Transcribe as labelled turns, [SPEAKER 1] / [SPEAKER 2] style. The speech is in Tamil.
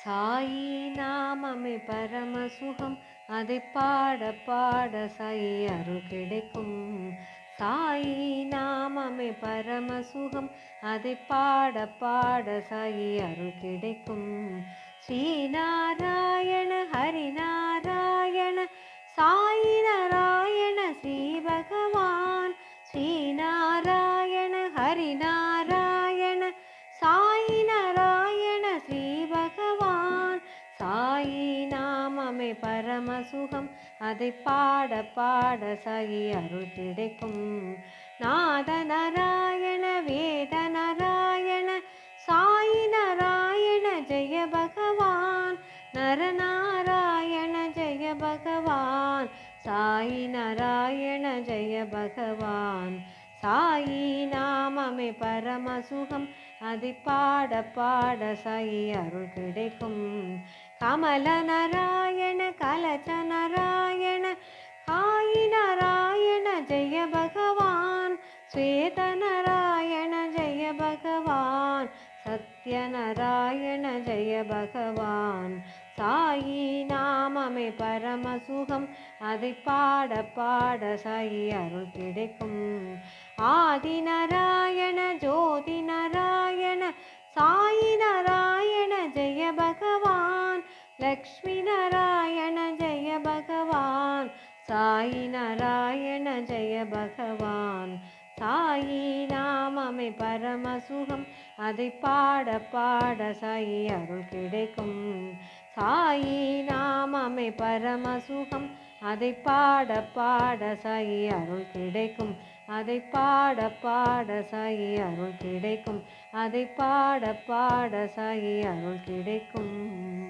[SPEAKER 1] சாயி நாமமே பரமசுகம், அதை பாட பாட சாயி அருள் கிடைக்கும். சாயி நாமமே பரமசுகம், அதை பாட பாட சாயி அருள் கிடைக்கும். ஸ்ரீநாராயண ஹரிநாராயண சாயி நாராயண ஸ்ரீ பகவான். ஸ்ரீநாராயண ஹரிநாராயண சாயி நாராயண ஸ்ரீ பகவான். சாயி நாமமே பரமசுகம், அதை பாட பாட சாயி அருள் கிடைக்கும். நாத நாராயண வேத நாராயண சாயி நாராயண ஜெய பகவான். நரநாராயண ஜெய பகவான், சாயி நாராயண ஜெய பகவான். சாயி நாமமே பரமசுகம், அதை பாட பாட சாயி அருள் கிடைக்கும். கமல நாராயண கலச்ச நாராயண சாயி நாராயண ஜெய பகவான். ஸ்வேத நாராயண ஜெய பகவான், சத்ய நாராயண ஜெய பகவான். சாயி நாமமே பரமசுகம், அதை பாட பாட சாயி அருள் கிடைக்கும். ஆதி நாராயண ஜோதி நாராயண சாயி நாராயண ஜெய பகவான். லக்ஷ்மி நாராயண ஜெய பகவான், சாயி நாராயண ஜெய பகவான். சாயி நாமமே பரமசுகம், அதை பாட பாட சாயி அருள் கிடைக்கும். சாயி நாமமே பரமசுகம், அதை பாட பாட சாயி அருள் கிடைக்கும். அதை பாட பாட சாயி அருள் கிடைக்கும். அதை பாட பாட சாயி அருள் கிடைக்கும்.